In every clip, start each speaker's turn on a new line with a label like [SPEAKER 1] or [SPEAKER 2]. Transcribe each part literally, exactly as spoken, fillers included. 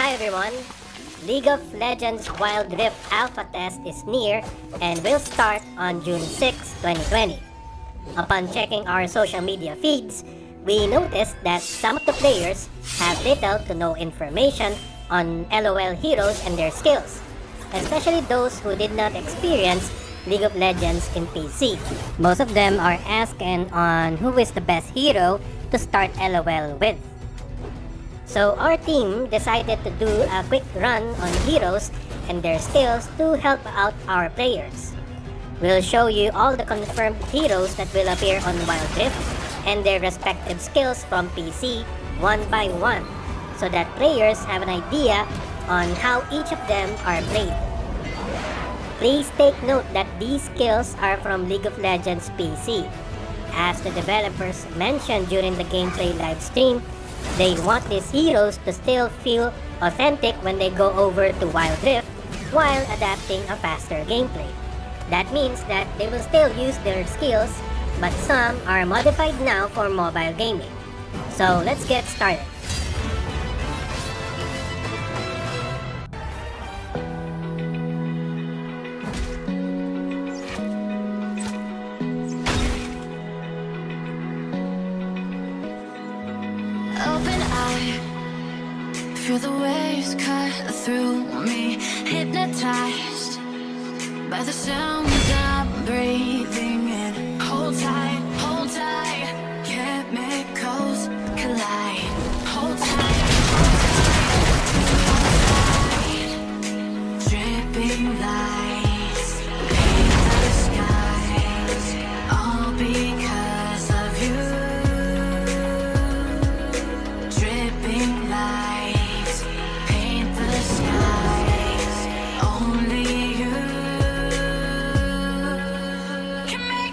[SPEAKER 1] Hi everyone! League of Legends Wild Rift Alpha Test is near and will start on June sixth, twenty twenty. Upon checking our social media feeds, we noticed that some of the players have little to no information on LOL heroes and their skills, especially those who did not experience League of Legends in P C. Most of them are asking on who is the best hero to start LOL with. So our team decided to do a quick run on heroes and their skills to help out our players. We'll show you all the confirmed heroes that will appear on Wild Rift and their respective skills from P C one by one, so that players have an idea on how each of them are played. Please take note that these skills are from League of Legends P C. As the developers mentioned during the gameplay live stream, they want these heroes to still feel authentic when they go over to Wild Rift while adapting a faster gameplay. That means that they will still use their skills, but some are modified now for mobile gaming. So let's get started.
[SPEAKER 2] Open eye, feel the waves cut through me, hypnotized by the sounds I'm breathing in. Hold tight, hold tight, chemicals collide. Hold tight, hold tight, dripping lights paint the skies, all because of you. Dripping lights paint the skies, only you can make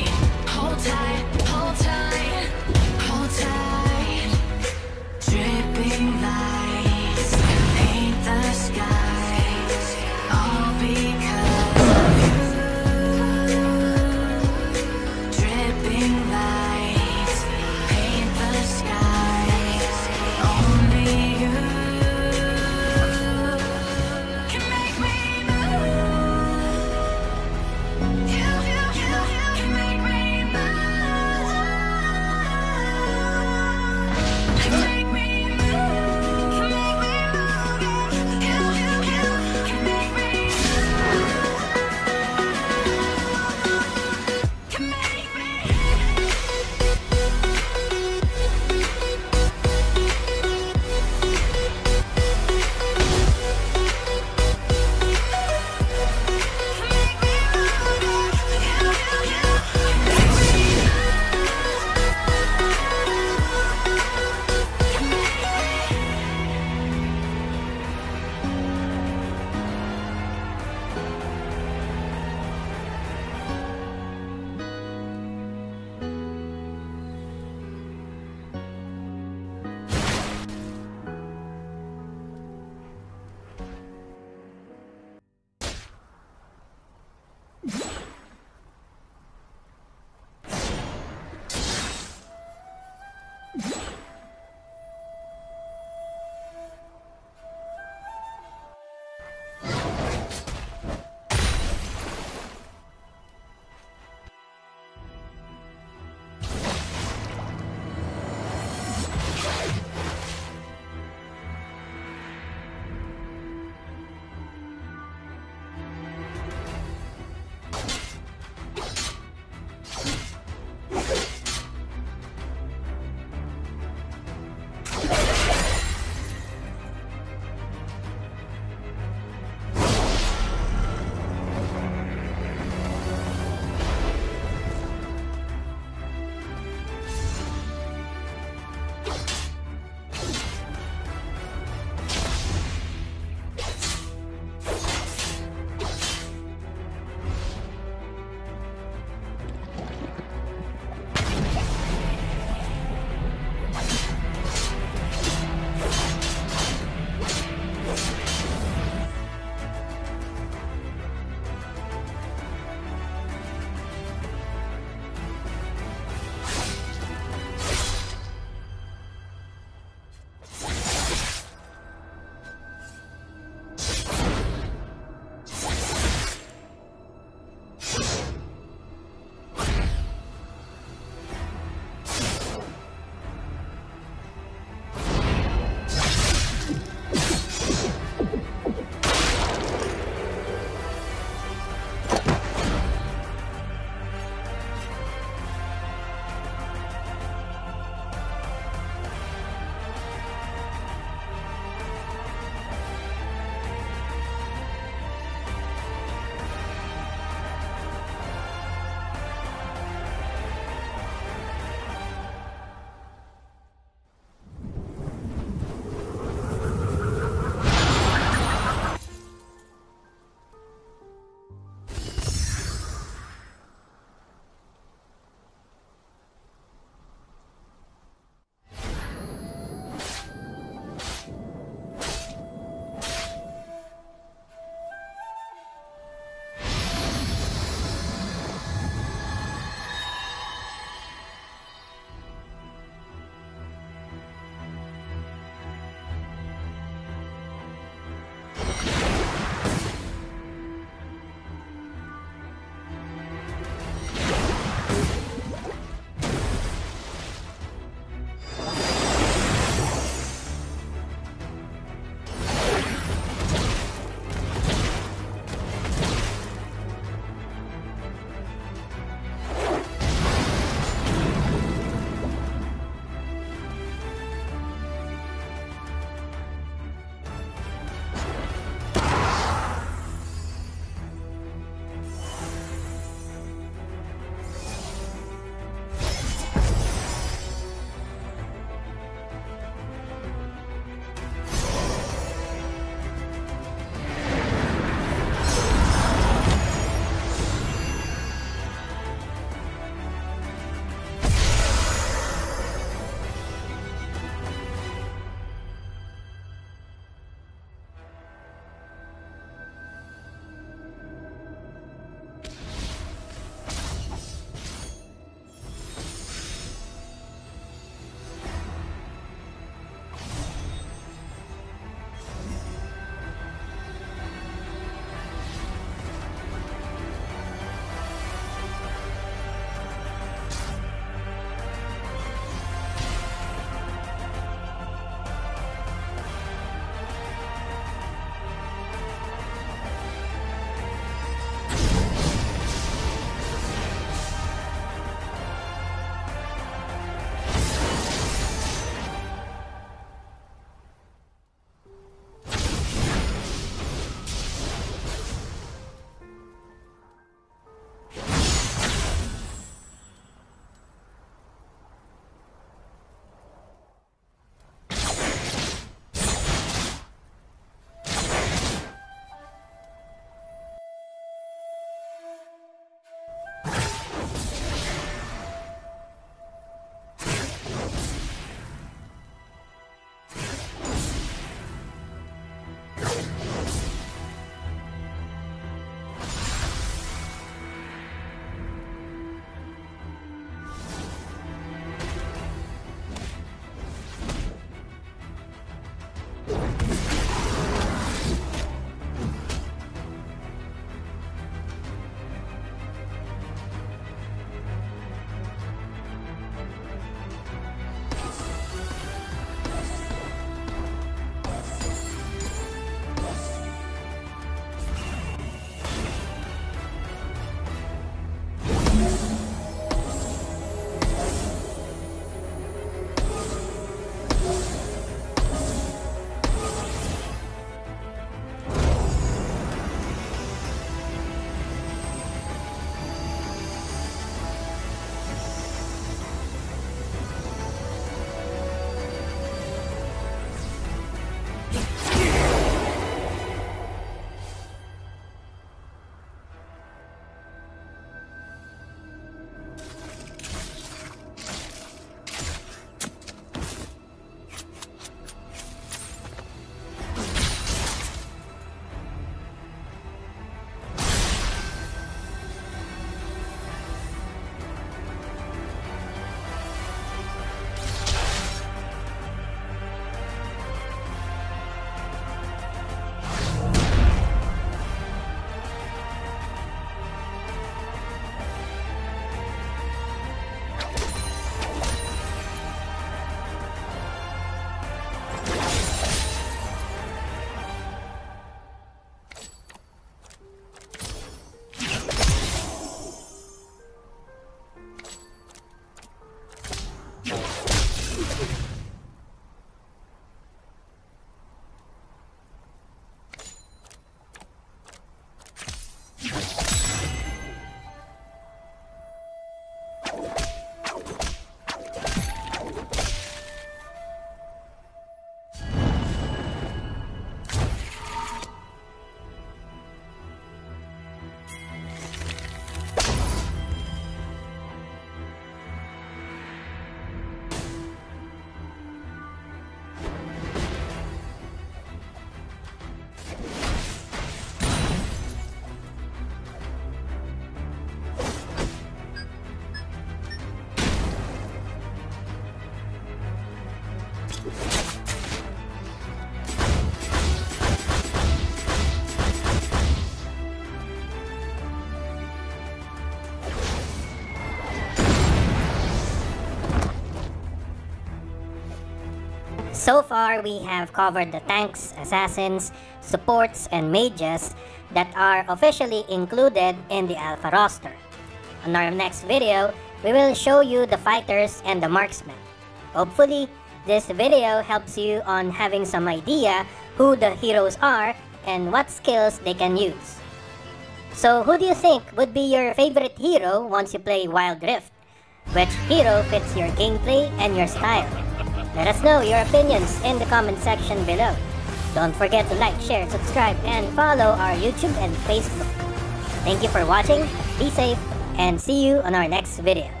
[SPEAKER 1] So far, we have covered the tanks, assassins, supports, and mages that are officially included in the alpha roster. On our next video, we will show you the fighters and the marksmen. Hopefully, this video helps you on having some idea who the heroes are and what skills they can use. So who do you think would be your favorite hero once you play Wild Rift? Which hero fits your gameplay and your style? Let us know your opinions in the comment section below. Don't forget to like, share, subscribe, and follow our YouTube and Facebook. Thank you for watching, be safe, and see you on our next video.